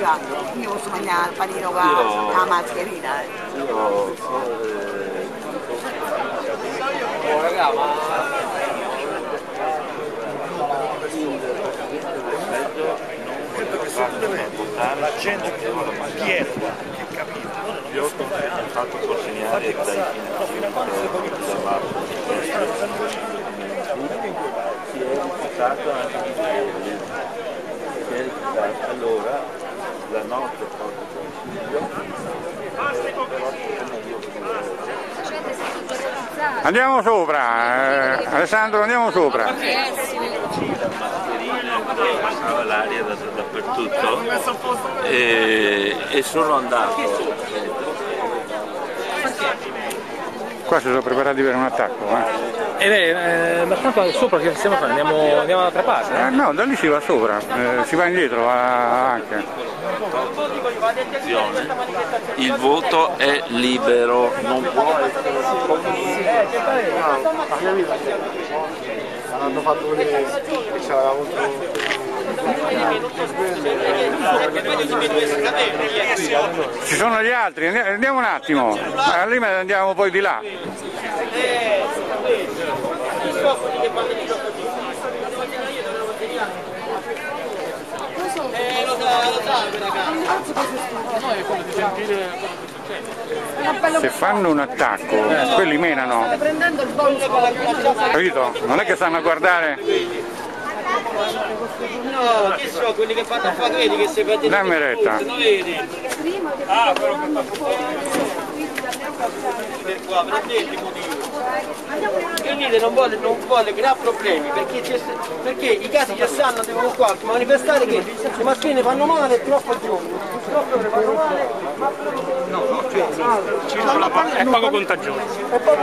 mangiare, io posso mangiare il panino con la mascherina. Oh raga, ma... la gente che piena qua, che capito? Io ho fatto consegnare dai si è rifiutato anche di vederli, si è rifiutato. Allora la notte porta andiamo sopra, Alessandro, andiamo sopra. la mascherina che passava l'aria dappertutto e sono andato. Qua si sono preparati per un attacco, ma tanto sopra che stiamo facendo? Andiamo dall'altra parte? no, da lì si va sopra, si va indietro anche. Il voto è libero, non può essere hanno fatto vedere che c'era avuto Ci sono gli altri, andiamo un attimo, lì andiamo poi di là. Se fanno un attacco, quelli menano, capito? Non è che stanno a guardare. No, che so, quelli che fanno fa vedi che si vede. Dammi retta. Ah, però che per qua, prendete il motivo. Venite non vuole creare problemi, perché i casi che stanno devono qua manifestare che le mascherine fanno male, troppo giorni. Troppo fanno male, è poco contagioso. è poco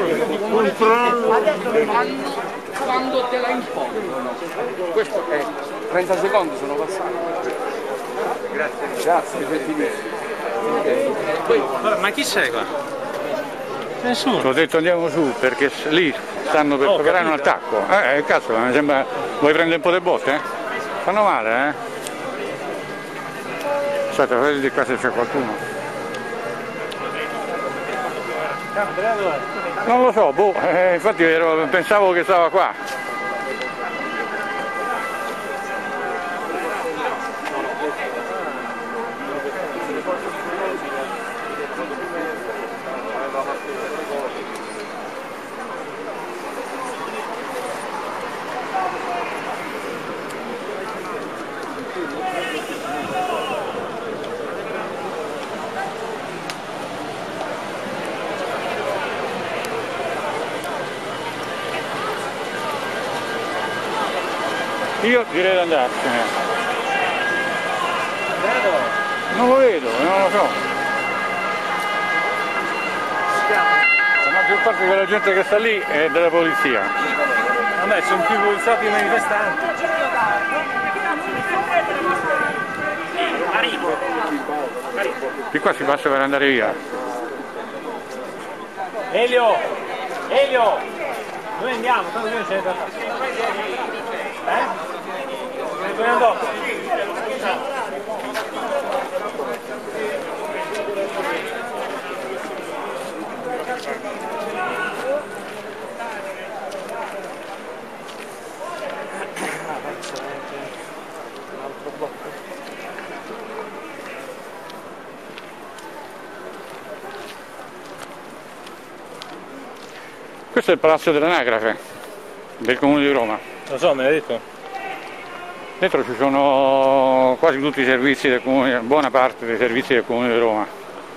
Quando te la impongono. Questo è 30 secondi sono passati. Grazie, Ma chi sei qua? Nessuno. Ho detto andiamo su perché lì stanno per preparare un attacco. Cazzo, mi sembra. Vuoi prendere un po' di botte? Fanno male, Aspetta, vedi di qua se c'è qualcuno. Non lo so, boh, infatti pensavo che stava qua. Io direi di andarsene. Non lo vedo, non lo so. La maggior parte della gente che sta lì è della polizia. Vabbè, sono più poliziati i manifestanti. Arrivo. Di qua si passa per andare via. Elio! Noi andiamo, tanto noi ce ne trattare. Torniamo dopo. Questo è il palazzo dell'anagrafe del Comune di Roma. Lo so, me l'hai detto. Dentro ci sono quasi tutti i servizi del Comune, buona parte dei servizi del Comune di Roma.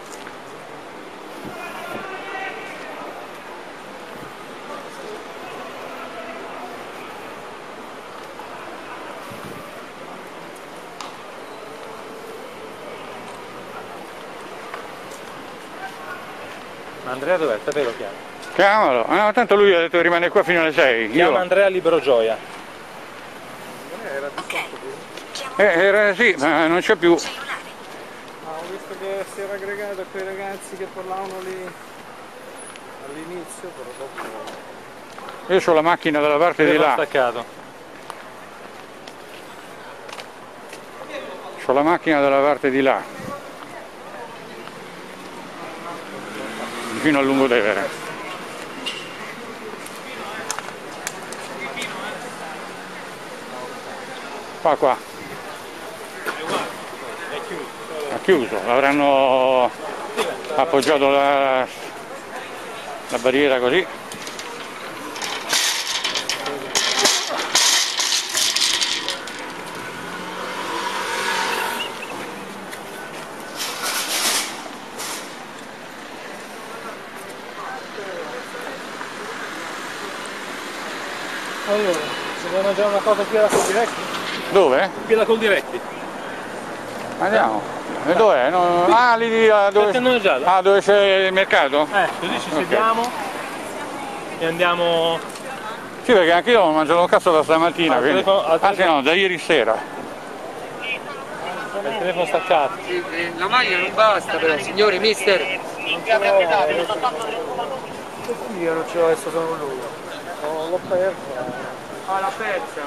Ma Andrea dov'è? Te lo chiamo. Chiamalo, no, tanto lui ha detto che rimane qua fino alle 6. Chiama Andrea Libero Gioia. Sì, ma non c'è più. Ho visto che si era aggregato a quei ragazzi che parlavano lì all'inizio, però dopo... Io ho la macchina dalla parte di là. Staccato. lascio la macchina dalla parte di là, vicino a Lungotevere. Qua. Ha chiuso, avranno appoggiato la barriera così. Allora, se vuoi mangiare una cosa qui alla Coldiretti? Dove? Qui alla Coldiretti. Andiamo. E dov'è? No, lì dove c'è il mercato? Così ci sediamo e andiamo. Sì, perché anche io ho mangiato un cazzo da stamattina, quindi. Anzi no, da ieri sera. Il telefono staccato. La maglia non basta però, signore, mister. Io non ce l'ho adesso, sono con lui. L'ho persa. Ah, l'ha persa.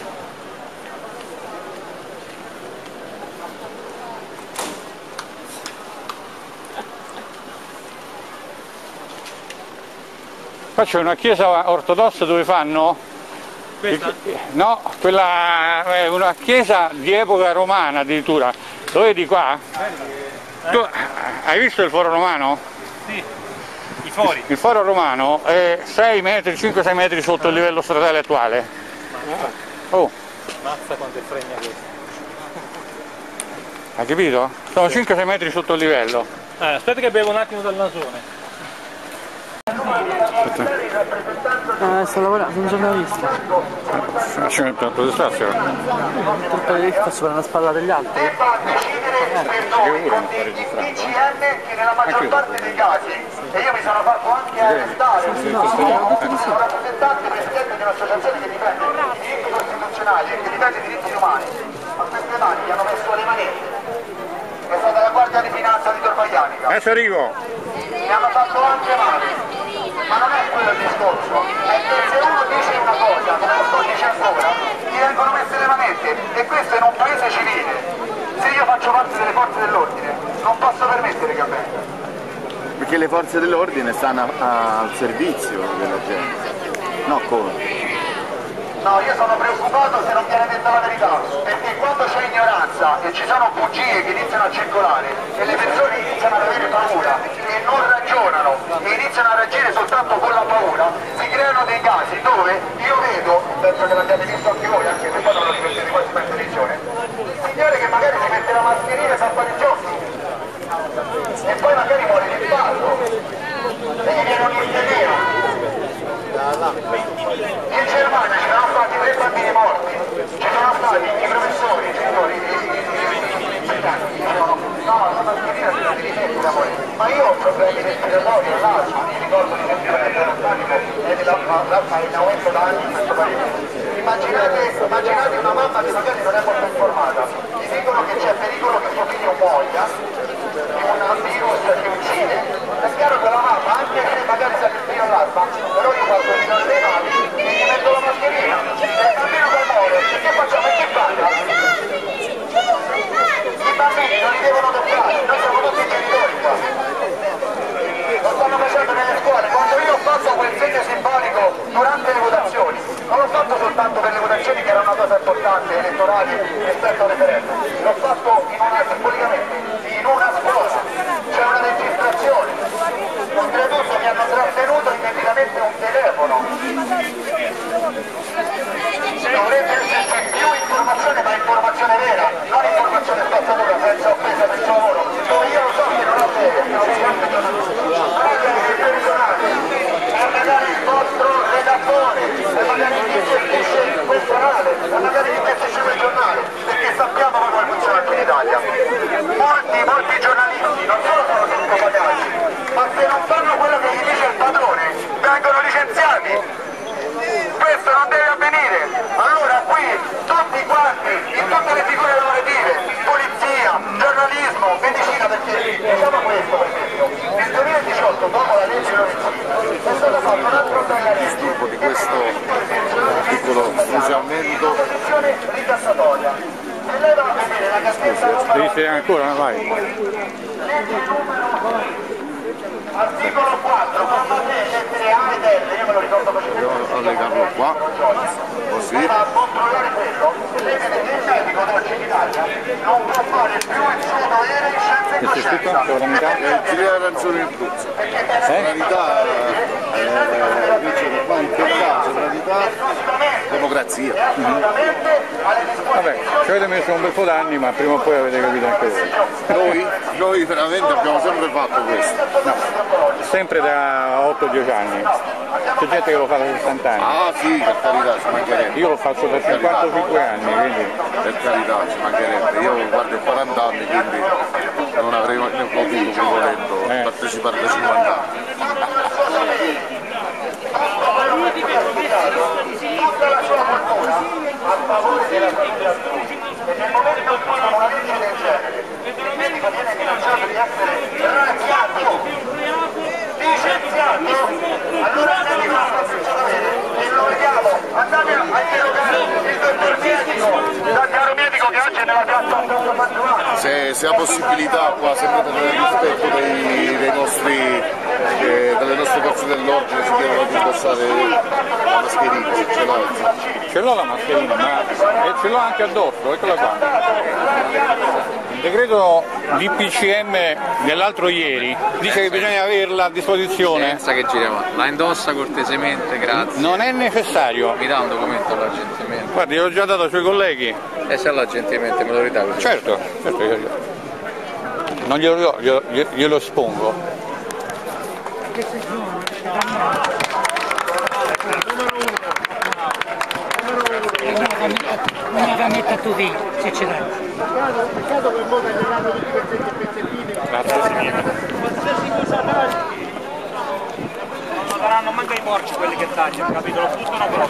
Qua c'è una chiesa ortodossa dove fanno? Questa? No, quella è una chiesa di epoca romana addirittura. Lo vedi qua? Tu hai visto il foro romano? Sì, i fori. Il foro romano è 6 metri, 5-6 metri sotto il livello stradale attuale. Oh, Mazza quanto è fregna questo. hai capito? Sono 5-6 metri sotto il livello. Aspetta che bevo un attimo dal nasone. Sto lavorando, sono giornalista. C'è per spazio. Faccio per una spalla degli altri. Che ora non sta registrando? Che nella maggior parte dei casi, e io mi sono fatto anche arrestare, sono rappresentante presidente di un'associazione che difende i diritti costituzionali e che difende i diritti umani. A queste mani gli hanno messo le manette. È stata la Guardia di Finanza di Torvaianica. Adesso arrivo. Mi hanno fatto anche male, ma non è quello il discorso, è che se uno dice una cosa, come lo sto dicendo ora, gli vengono messe le manette, e questo è in un paese civile. Se io faccio parte delle forze dell'ordine, non posso permettere che avvenga. Perché le forze dell'ordine stanno al servizio della gente, no contro. No, io sono preoccupato se non viene detta la verità, perché quando c'è ignoranza e ci sono bugie che iniziano a circolare e le persone iniziano ad avere paura e non ragionano e iniziano a reagire soltanto con la paura, si creano dei casi dove io vedo, penso che l'abbiate visto anche voi, anche se poi non lo ripettete quasi per televisione, il signore che magari si mette la mascherina e salva i giochi e poi magari muore di infarto e gli viene un'isteria. In Germania ci sono stati 3 bambini morti, ci sono stati i professori, i genitori, no, la mascherina si deve rimettere, amore, ma io ho problemi respiratori, all'asma, mi ricordo di sentire che l'organico è in aumento da anni in questo paese. Immaginate una mamma che magari non è molto informata, gli dicono che c'è pericolo che suo figlio muoia di un virus che uccide, è chiaro che la mamma, anche se magari sa che il figlio all'asma, però io faccio il video dei mali e gli metto la mascherina, e il bambino che muore, e che facciamo? E che paga? I bambini non li devono toccare, noi siamo tutti genitori qua. Lo stanno facendo nelle scuole, quando io ho fatto quel segno simbolico durante le votazioni, non l'ho fatto soltanto per le votazioni che era una cosa importante, elettorali rispetto al referendum, l'ho fatto simbolicamente, in una scuola, c'è una registrazione, oltretutto mi hanno trattenuto indebitamente un telefono. Dovrebbe esserci più informazione, ma informazione vera, non informazione spazzatura senza offesa del suo lavoro, dove io lo so che non ho e magari il vostro redattore, e magari chi gestisce quel canale, e magari chi gestisce quel giornale, perché sappiamo come funziona anche in Italia. Molti giornalisti non solo sono sottopagati, ma se non fanno quello che gli dice il padrone, vengono licenziati. Questo non deve avvenire. Allora qui tutti quanti, in tutte le figure lavorative, polizia, giornalismo, medicina, perché diciamo questo per esempio, nel 2018 dopo la legge Lorenzini è stato fatto un altro tagliamento Di questo piccolo funzionamento ricassatoria. E lei va a vedere Devi stare ancora, vai. Articolo 4, combattere lettere A ed L, io me lo ricordo così. Devo legarlo qua, così. A controllare quello, lei vede che il medico d'oggi in Italia non può fare più il suo dovere in scienza e Questo è scritto? coscienza. Sovranità? Giulia arancione in Abruzzo. Sovranità, in che caso, sovranità, democrazia. Vabbè, ci avete messo un bel po' d'anni, ma prima o poi avete capito anche voi. Noi veramente abbiamo sempre fatto questo. No, sempre da 8-10 anni. C'è gente che lo fa da 60 anni. Ah sì, per carità, ci mancherebbe. Io lo faccio da 55 anni, quindi... Per carità, ci mancherebbe. Io guardo 40 anni, quindi non avrei mai potuto, volendo, partecipare da 50 anni. Tutta la sua cultura a favore della comunicazione. E nel momento in cui una legge del genere, il medico viene minacciato di essere razziato, licenziato, allora il medico non può più sapere e lo vediamo. Andate a interrogare il dottor medico, dal caro medico che oggi è nella piazza Antonio Mangiuano. Se ha possibilità qua, sempre nel rispetto dei nostri, delle nostre forze dell'ordine, si devono indossare la mascherina, se ce l'ha. Ce l'ho la mascherina, ma ce l'ho anche addosso, eccola qua. Il decreto DPCM dell'altro ieri dice che bisogna averla a disposizione. Senza che giriamo, la indossa cortesemente, grazie. Non è necessario. Mi dà un documento là gentilmente. Guardi, gliel'ho già dato ai suoi colleghi. E se là gentilmente me lo ridà così. Certo, non glielo do, glielo espongo. Non la metta tu lì, se ce l'hai. Peccato che poi prenderanno tutti questi pezzettini. Grazie signora. Non daranno manco i porci quelli che tagliano, capito? Lo buttano però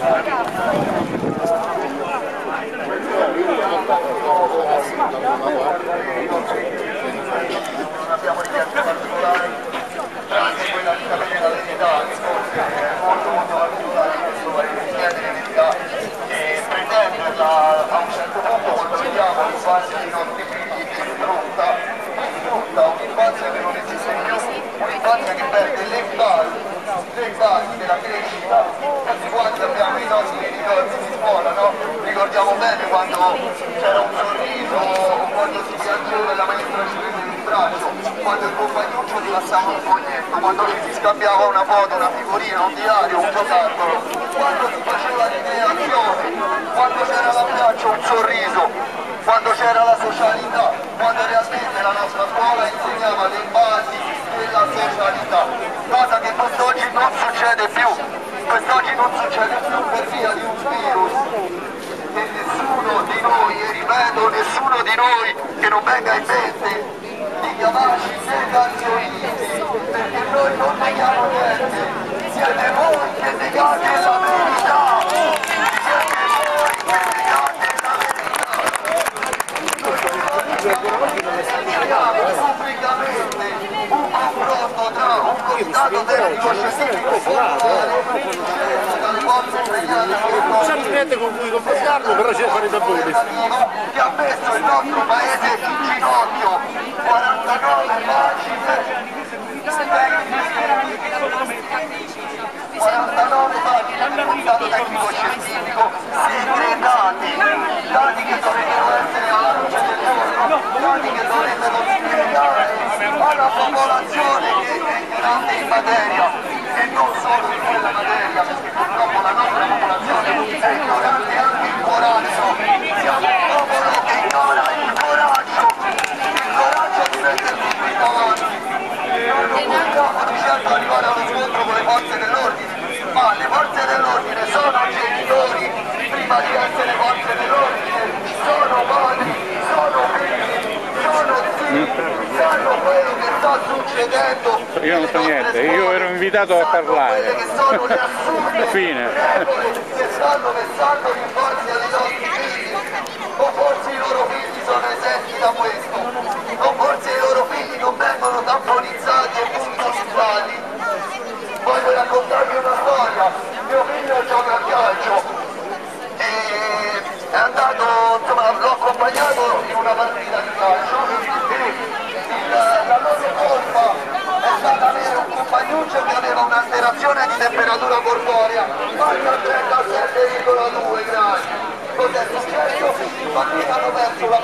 Non abbiamo richieste particolari, tranne quella di sapere la verità, che è molto particolare in questo paese, chiedere verità e pretenderla a un certo punto quando vediamo l'infanzia dei nostri figli che sfrutta un'infanzia che non esiste più, un'infanzia che perde le basi della crescita. Tutti quanti abbiamo i nostri ricordi di scuola, no? Ricordiamo bene quando c'era un sorriso, quando si piangeva e la maestra ci prendeva in braccio, quando il compagnuccio ti passava un foglietto, quando si scambiava una foto, una figurina, un diario, un giocattolo, quando si faceva ricreazione, quando c'era l'abbraccio, un sorriso, quando c'era la socialità, quando realmente la nostra scuola insegnava le basi della socialità, cosa che quest'oggi non succede più, quest'oggi non succede più per via di un virus e nessuno di noi, e ripeto, nessuno di noi che non venga in mente di chiamarci negazionisti, perché noi non neghiamo niente, siete voi che negate la verità, siete voi che negate la verità. Pubblicamente un confronto tra un comitato tecnico scientifico popolare dalle forze italiane Non c'è niente con cui confrontarlo, però c'è fare i tabuni. che ha messo il nostro paese in ginocchio, 49 pagine 49 pagine del comitato tecnico scientifico segretati, dati che dovrebbero essere alla luce del giorno, dati che dovrebbero spiegare alla popolazione che è ignorante in materia e non solo in quella materia, perché purtroppo la nostra popolazione è ignorante anche in coraggio, siamo un popolo che ignora il coraggio di mettersi qui davanti. Noi non vogliamo di certo arrivare allo scontro con le forze dell'ordine, ma le forze dell'ordine sono genitori, prima di essere forze dell'ordine, sono padri, sono figli, sono zii, sanno quello che sta succedendo. Io non so niente, io ero invitato a parlare. Quelle che sono le assurde Fine. regole che stanno vessando l'infanzia dei nostri figli, o forse i loro figli sono esenti da questo, o forse i loro figli non vengono tamponizzati e puntualizzati. Voglio raccontarvi una storia, mio figlio gioca a calcio e è andato, insomma, l'ho accompagnato in una partita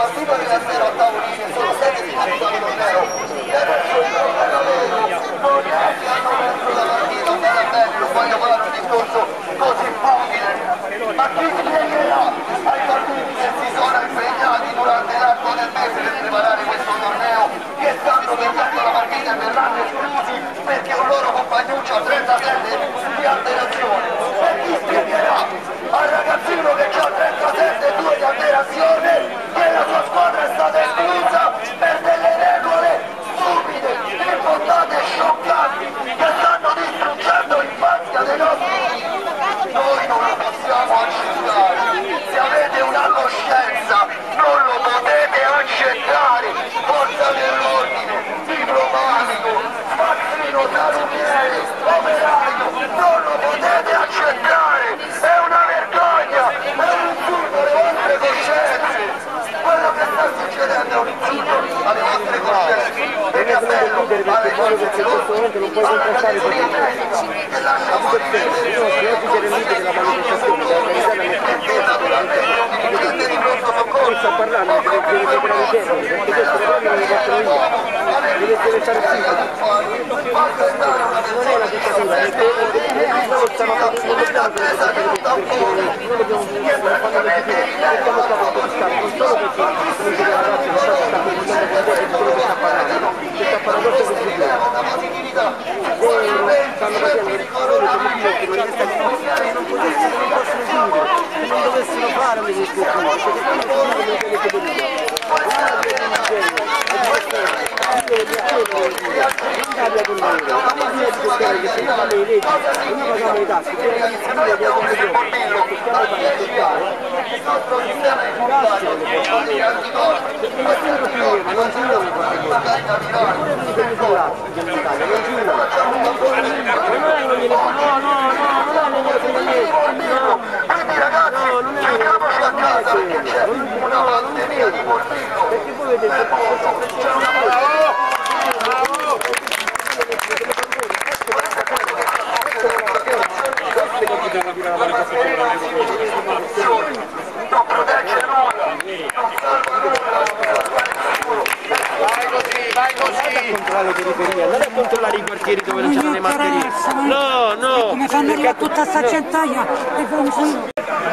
partita della sera a tavolini sono state finite al torneo e adesso il simboli hanno perso la partita, un bel bello, voglio fare un discorso così umile, ma chi spiegherà ai partiti che si sono impegnati durante l'arco del mese per preparare questo torneo che stanno perdendo la partita e verranno esclusi perché un loro compagnuccio ha 37 di alterazione? E chi spiegherà al ragazzino che ha 37 e 2 di alterazione che la sua squadra è stata esclusa per delle regole stupide, impostate e scioccanti che stanno distruggendo l'infanzia dei nostri figli? Noi non lo possiamo accettare, se avete una coscienza non lo potete accettare, forza dell'ordine, diplomatico, spazzino, salumiere, operaio, non lo potete accettare, è una vergogna, è un insulto alle vostre coscienze, quello che sta succedendo è un insulto alle vostre coscienze e mi appello alle forze dell'ordine, alla categoria medica che lascia morire naturalmente di pronto soccorso o comunque qualcosa che la squadra di Terranova deve stare fa aspettare una persona in attesa di un tampone che praticamente rileva la sua positività perché una positività non dovessero fare le quindi ragazzi giochiamoci a casa perché c'è una pandemia di morbillo perché voi vedete c'è una non protegge nulla, non salva nulla. Vai così. Controllare le periferie, andate a controllare i quartieri dove non c'erano le mascherine. No, no. Come fanno arrivare tutta sta centraia e fanno su.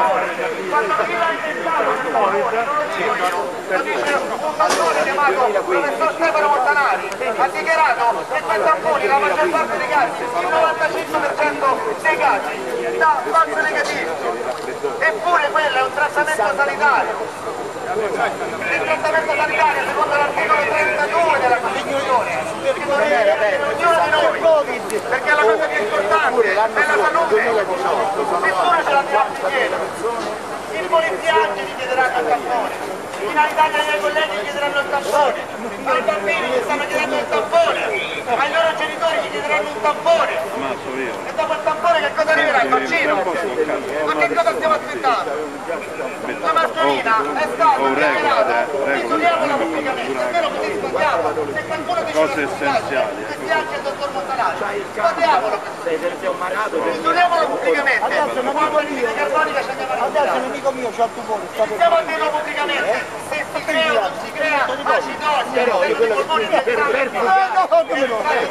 Il professor Stefano Montanari ha dichiarato che quei tamponi, la maggior parte dei casi, il 95% dei casi, da falso negativo. Eppure quello è un trattamento sanitario. Il trattamento sanitario secondo l'articolo 32 della Costituzione, che dovrebbe essere ognuno di noi, perché la cosa più importante è la salute. Eppure ce l'abbiamo insieme. I polizianti vi chiederanno il tampone. In Italia i miei colleghi chiederanno il tampone, ai bambini gli stanno chiedendo il tampone, ai loro genitori gli chiederanno un tampone. E dopo il tampone che cosa arriverà? Il vaccino? Ma che cosa stiamo aspettando? La mascherina è stata regalata, misuriamola pubblicamente, è vero così scontiamo. Se qualcuno dice cose essenziali, se sia anche il dottor Montanari, scontiamolo così. Misuriamolo pubblicamente, quanto anidride carbonica ci andiamo a recuperare. Un amico mio c'ha il tumore, Stiamo a dirlo pubblicamente, se si crea o non si crea acidosi all'interno dei polmoni di entrambi. E allora si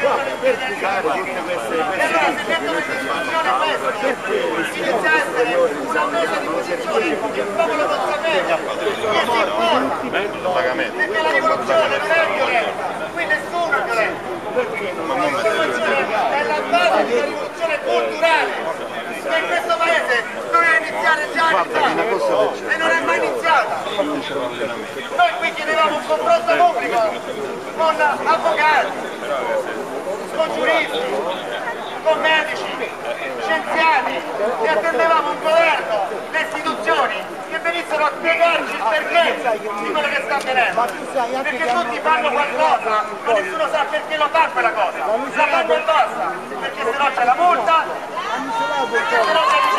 mettono in discussione questo, inizia a essere una presa di posizione, il popolo consapevole, che si informa, perché la rivoluzione non è violenza, qui nessuno è violento, la rivoluzione è la base di una rivoluzione culturale. Che in questo paese doveva iniziare già anni fa e non è mai iniziata. Noi qui chiedevamo un confronto pubblico con avvocati, con giuristi, con medici, scienziati e attendevamo un governo, le istituzioni che venissero a spiegarci il perché di quello che sta avvenendo. Perché tutti fanno qualcosa, ma nessuno sa perché lo fa quella cosa. La fanno e basta, perché se no c'è la multa, perché se no c'è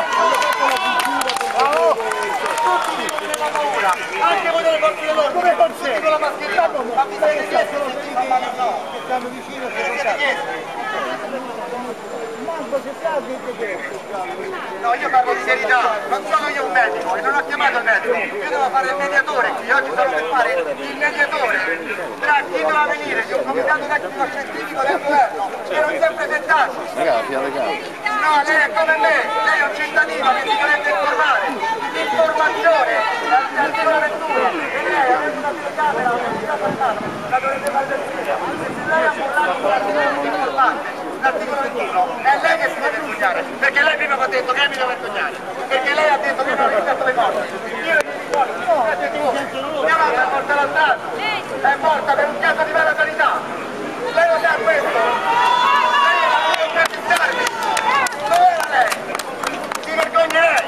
tutti vivono nella paura, anche voi delle forze dell'ordine, tutti con la mascherina. Ma vi siete chiesti se ci stanno vicino? Ve ne siete chiesti? No, io parlo di serietà, non sono io un medico e non ho chiamato il medico, io devo fare il mediatore, io oggi sono per fare il mediatore tra chi doveva venire di un comitato tecnico scientifico del governo che non si è presentato. No, lei è come me, lei è un cittadino che si dovrebbe informare, l'informazione, l'articolo 21, e lei ha una telecamera, la dovrebbe fare sentire, se lei ha parlato l'articolo 21, è lei che si deve vergognare, perché lei prima mi ha detto che mi devo vergognare, perché lei ha detto che non ha rispettato le morti. Io non mi ricordo, mia mamma è morta l'altro anno, è morta per un caso di mala sanità. Lei lo sa questo? Lei era la prima per pensarmi. Dove era lei? Si vergogna lei?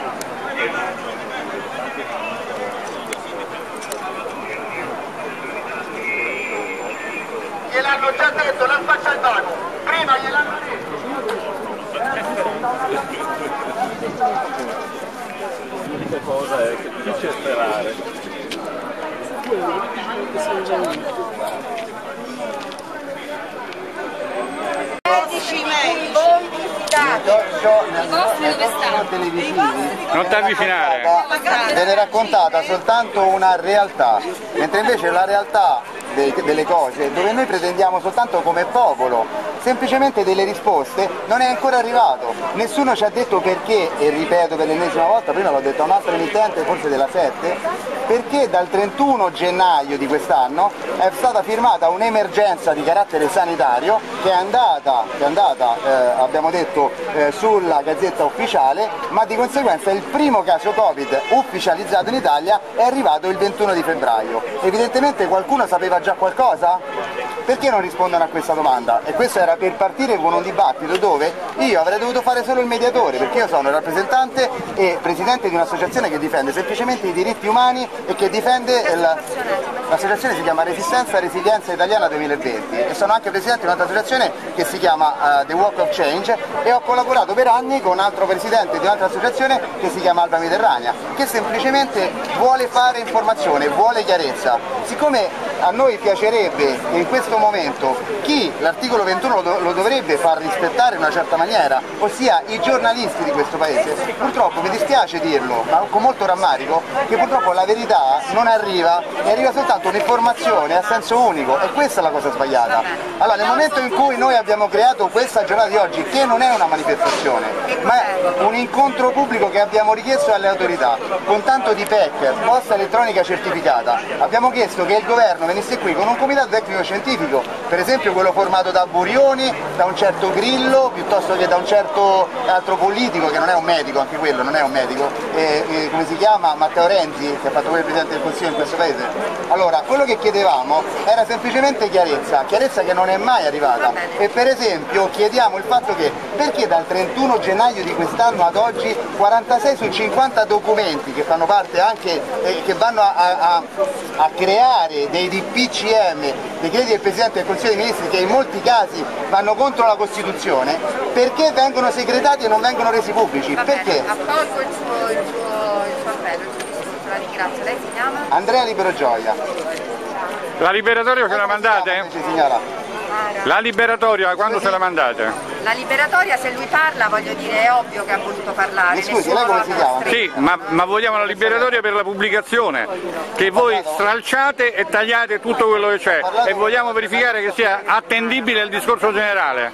Gliel'hanno già detto, non faccia il vago. Prima gliel'hanno detto. L'unica cosa è che bisogna sperare. Non ti avvicinare. Viene raccontata soltanto una realtà, mentre invece la realtà delle cose, dove noi pretendiamo soltanto come popolo semplicemente delle risposte, non è ancora arrivato. Nessuno ci ha detto perché, e ripeto per l'ennesima volta, prima l'ho detto a un altro emittente, forse della 7, perché dal 31 gennaio di quest'anno è stata firmata un'emergenza di carattere sanitario che è andata abbiamo detto, sulla Gazzetta Ufficiale, ma di conseguenza il primo caso Covid ufficializzato in Italia è arrivato il 21 di febbraio. Evidentemente qualcuno sapeva già qualcosa? Perché non rispondono a questa domanda? E questo era per partire con un dibattito dove io avrei dovuto fare solo il mediatore, perché io sono rappresentante e presidente di un'associazione che difende semplicemente i diritti umani e che difende l'associazione si chiama Resistenza e Resilienza Italiana 2020 e sono anche presidente di un'altra associazione che si chiama The Walk of Change e ho collaborato per anni con un altro presidente di un'altra associazione che si chiama Alba Mediterranea, che semplicemente vuole fare informazione, vuole chiarezza. Siccome a noi piacerebbe in questo momento chi l'articolo 21 lo dovrebbe far rispettare in una certa maniera, ossia i giornalisti di questo paese, purtroppo mi dispiace dirlo, ma con molto rammarico, che purtroppo la verità non arriva e arriva soltanto un'informazione a senso unico e questa è la cosa sbagliata. Allora nel momento in cui noi abbiamo creato questa giornata di oggi, che non è una manifestazione, ma è un incontro pubblico che abbiamo richiesto alle autorità, con tanto di PEC, posta elettronica certificata, abbiamo chiesto che il governo venisse qui con un comitato tecnico scientifico, per esempio quello formato da Burioni, da un certo Grillo, piuttosto che da un certo altro politico che non è un medico, anche quello non è un medico, come si chiama? Matteo Renzi, che ha fatto pure il Presidente del Consiglio in questo paese. Allora, quello che chiedevamo era semplicemente chiarezza che non è mai arrivata e per esempio chiediamo il fatto che perché dal 31 gennaio di quest'anno ad oggi 46 su 50 documenti che fanno parte anche, che vanno a creare dei DPCM, decreti del Presidente del Consiglio dei Ministri che in molti casi vanno contro la Costituzione, perché vengono segretati e non vengono resi pubblici? Perché? Accolgo il suo appello, il suo discorso, la ringrazio. Lei si chiama? Andrea Libero Gioia. La liberatoria ce la mandate? Signora. La liberatoria quando se la mandate? La liberatoria, se lui parla, voglio dire, è ovvio che ha voluto parlare. Mi scusi, lei come si chiama? Sì, ma vogliamo la liberatoria per la pubblicazione, che voi stralciate e tagliate tutto quello che c'è e vogliamo verificare che sia attendibile il discorso generale.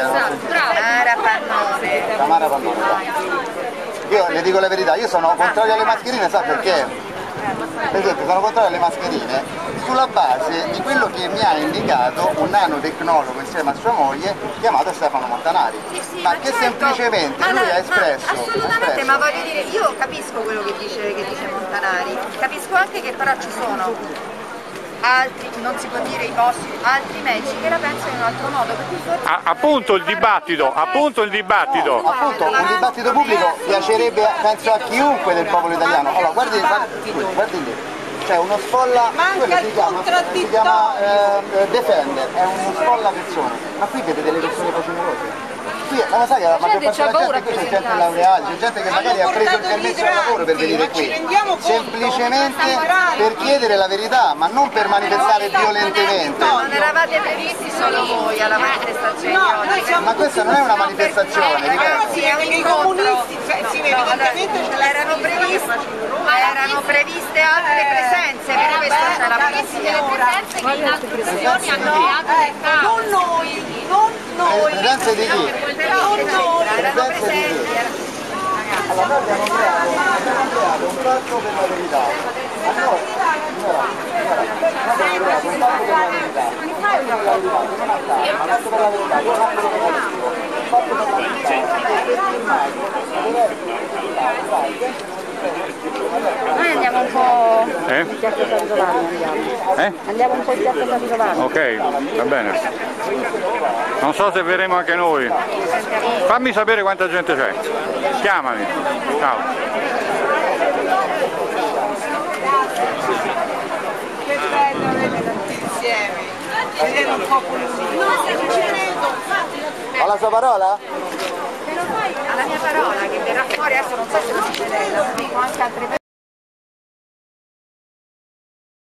Tamara Pannone. Io le dico la verità, io sono contrario alle mascherine, sa perché? Per esempio sono contrario alle mascherine sulla base di quello che mi ha indicato un nanotecnologo insieme a sua moglie chiamato Stefano Montanari, ma che certo, semplicemente lui ha espresso. Assolutamente, ma voglio dire, io capisco quello che dice Montanari, capisco anche che però ci sono altri, non si può dire i posti, altri medici che la pensano in un altro modo. Appunto il dibattito. Appunto un dibattito pubblico piacerebbe, penso, a chiunque del popolo italiano. Allora guardi lì. C'è uno sfolla, quello si chiama Defender, è uno sfolla persone, ma qui vedete le persone facinose. qui, ma lo sai che la maggior parte della gente qui c'è gente laureata, c'è gente che magari ha preso il permesso di lavoro per venire qui, semplicemente per chiedere la verità, ma non per manifestare violentemente. Non eravate previsti solo voi alla manifestazione di oggi? Ma questa non è una manifestazione, ripeto. I comunisti, erano previste altre presenze, per questo c'è la polizia. Presenze che in altre occasioni hanno creato del caos. non noi, Presenze di chi? Erano presenti. Allora noi abbiamo creato un patto per la verità. Allora, abbiamo creato un patto per la verità. Un patto per la verità, che non ha caso, un patto per la verità, che non ha quello negativo. Un patto per la verità, Noi andiamo un po' in piazza San Giovanni, andiamo un po' in piazza San Giovanni. Ok, va bene. Non so se verremo anche noi. Fammi sapere quanta gente c'è. Chiamami. Ciao. che bello vedere tutti insieme, vedere un popolo unito. Ha la sua parola? Alla mia parola che verrà fuori, adesso non so se lo dice lei, lo dico anche altre persone.